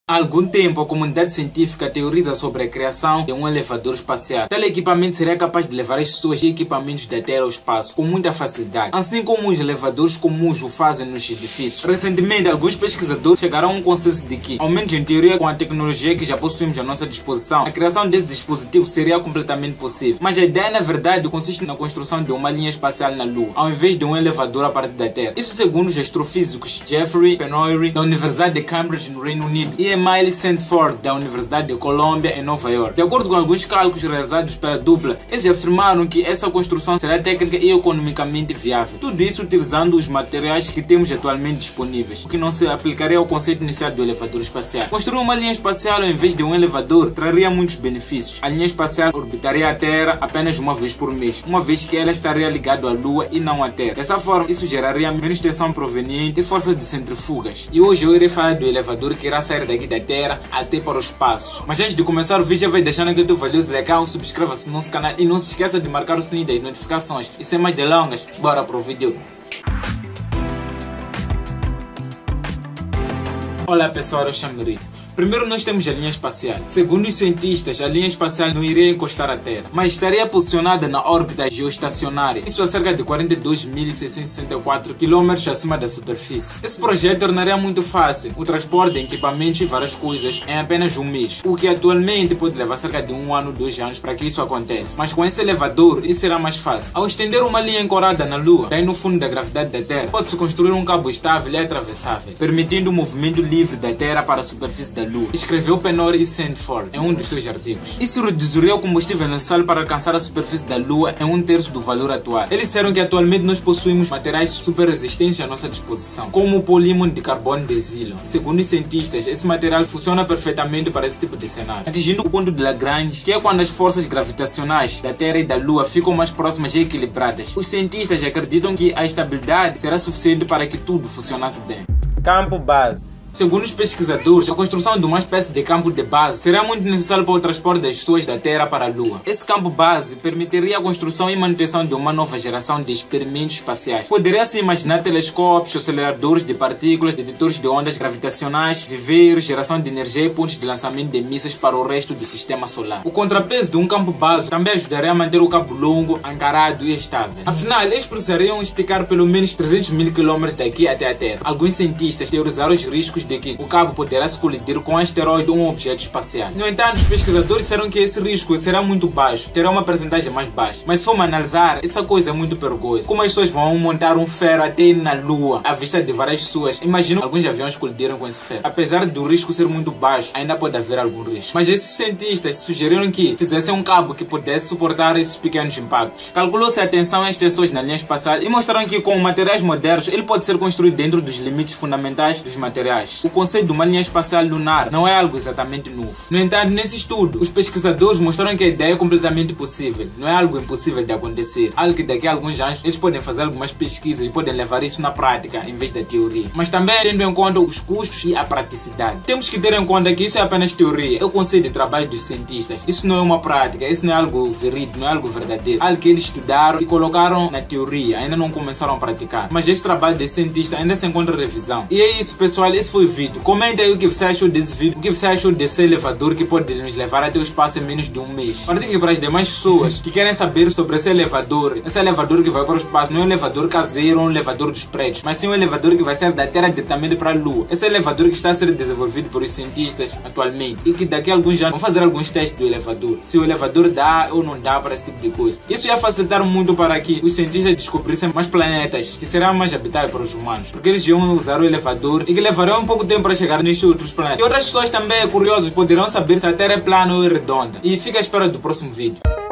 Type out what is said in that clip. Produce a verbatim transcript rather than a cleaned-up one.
Há algum tempo, a comunidade científica teoriza sobre a criação de um elevador espacial. Tal equipamento seria capaz de levar as pessoas e equipamentos da Terra ao espaço com muita facilidade, assim como os elevadores comuns o fazem nos edifícios. Recentemente, alguns pesquisadores chegaram a um consenso de que, ao menos em teoria, com a tecnologia que já possuímos à nossa disposição, a criação desse dispositivo seria completamente possível. Mas a ideia, na verdade, consiste na construção de uma linha espacial na Lua, ao invés de um elevador a partir da Terra. Isso segundo os astrofísicos Jeffrey Penory, da Universidade de Cambridge, no Reino Unido, e Emily Sandford, da Universidade de Colômbia, em Nova York. De acordo com alguns cálculos realizados pela dupla, eles afirmaram que essa construção será técnica e economicamente viável. Tudo isso utilizando os materiais que temos atualmente disponíveis, o que não se aplicaria ao conceito inicial do elevador espacial. Construir uma linha espacial ao invés de um elevador traria muitos benefícios. A linha espacial orbitaria a Terra apenas uma vez por mês, uma vez que ela estaria ligada à Lua e não à Terra. Dessa forma, isso geraria menos tensão proveniente de forças de centrifugas. E hoje eu irei falar do elevador que irá sair daqui da Terra até para o espaço. Mas antes de começar o vídeo, já vai deixando aqui o teu valioso like, subscreva-se no nosso canal e não se esqueça de marcar o sininho das notificações. E sem mais delongas, bora para o vídeo. Olá pessoal, eu chamo Rico. Primeiro nós temos a linha espacial. Segundo os cientistas, a linha espacial não iria encostar à Terra, mas estaria posicionada na órbita geoestacionária, isso a cerca de quarenta e dois mil seiscentos e sessenta e quatro quilômetros acima da superfície. Esse projeto tornaria muito fácil o transporte de equipamentos e várias coisas em apenas um mês, o que atualmente pode levar cerca de um ano, dois anos para que isso aconteça. Mas com esse elevador, isso será mais fácil. Ao estender uma linha ancorada na Lua, bem no fundo da gravidade da Terra, pode-se construir um cabo estável e atravessável, permitindo o movimento livre da Terra para a superfície da Lua, escreveu Penory e Sandford em um dos seus artigos. Isso reduziria o combustível necessário para alcançar a superfície da Lua em um terço do valor atual. Eles disseram que atualmente nós possuímos materiais super resistentes à nossa disposição, como o polímero de carbono de Zilon. Segundo os cientistas, esse material funciona perfeitamente para esse tipo de cenário, atingindo o ponto de Lagrange, que é quando as forças gravitacionais da Terra e da Lua ficam mais próximas e equilibradas. Os cientistas acreditam que a estabilidade será suficiente para que tudo funcionasse bem. Campo base. Segundo os pesquisadores, a construção de uma espécie de campo de base será muito necessário para o transporte das pessoas da Terra para a Lua. Esse campo base permitiria a construção e manutenção de uma nova geração de experimentos espaciais. Poderia-se imaginar telescópios, aceleradores de partículas, detectores de ondas gravitacionais, viveiros, geração de energia e pontos de lançamento de mísseis para o resto do sistema solar. O contrapeso de um campo base também ajudaria a manter o cabo longo, ancorado e estável. Afinal, eles precisariam esticar pelo menos trezentos mil quilômetros daqui até a Terra. Alguns cientistas teorizaram os riscos de que o cabo poderá se colidir com um asteroide ou um objeto espacial. No entanto, os pesquisadores disseram que esse risco será muito baixo, terá uma percentagem mais baixa. Mas se formos analisar, essa coisa é muito perigosa. Como as pessoas vão montar um ferro até ir na Lua, à vista de várias pessoas, imagino alguns aviões colidiram com esse ferro. Apesar do risco ser muito baixo, ainda pode haver algum risco. Mas esses cientistas sugeriram que fizessem um cabo que pudesse suportar esses pequenos impactos. Calculou-se a tensão e as tensões na linha espacial e mostraram que com materiais modernos ele pode ser construído dentro dos limites fundamentais dos materiais. O conceito de uma linha espacial lunar não é algo exatamente novo. No entanto, nesse estudo, os pesquisadores mostraram que a ideia é completamente possível. Não é algo impossível de acontecer. Algo que daqui a alguns anos eles podem fazer algumas pesquisas e podem levar isso na prática em vez da teoria. Mas também tendo em conta os custos e a praticidade. Temos que ter em conta que isso é apenas teoria. É o conceito de trabalho dos cientistas. Isso não é uma prática. Isso não é algo verídico, não é algo verdadeiro. Algo que eles estudaram e colocaram na teoria. Ainda não começaram a praticar. Mas esse trabalho de cientista ainda se encontra em revisão. E é isso, pessoal. Esse foi o vídeo. Comenta aí o que você achou desse vídeo, o que você achou desse elevador que pode nos levar até o espaço em menos de um mês. Partilhe para as demais pessoas que querem saber sobre esse elevador. Esse elevador que vai para o espaço não é um elevador caseiro ou um elevador dos prédios, mas sim um elevador que vai sair da Terra diretamente para a Lua. Esse elevador que está a ser desenvolvido por os cientistas atualmente e que daqui a alguns anos vão fazer alguns testes do elevador. Se o elevador dá ou não dá para esse tipo de coisa. Isso ia facilitar muito para que os cientistas descobrissem mais planetas que serão mais habitáveis para os humanos, porque eles iam usar o elevador e que levarão um pouco tempo para chegar nesses outros planetas. E outras pessoas também curiosas poderão saber se a Terra é plana ou é redonda. E fica à espera do próximo vídeo.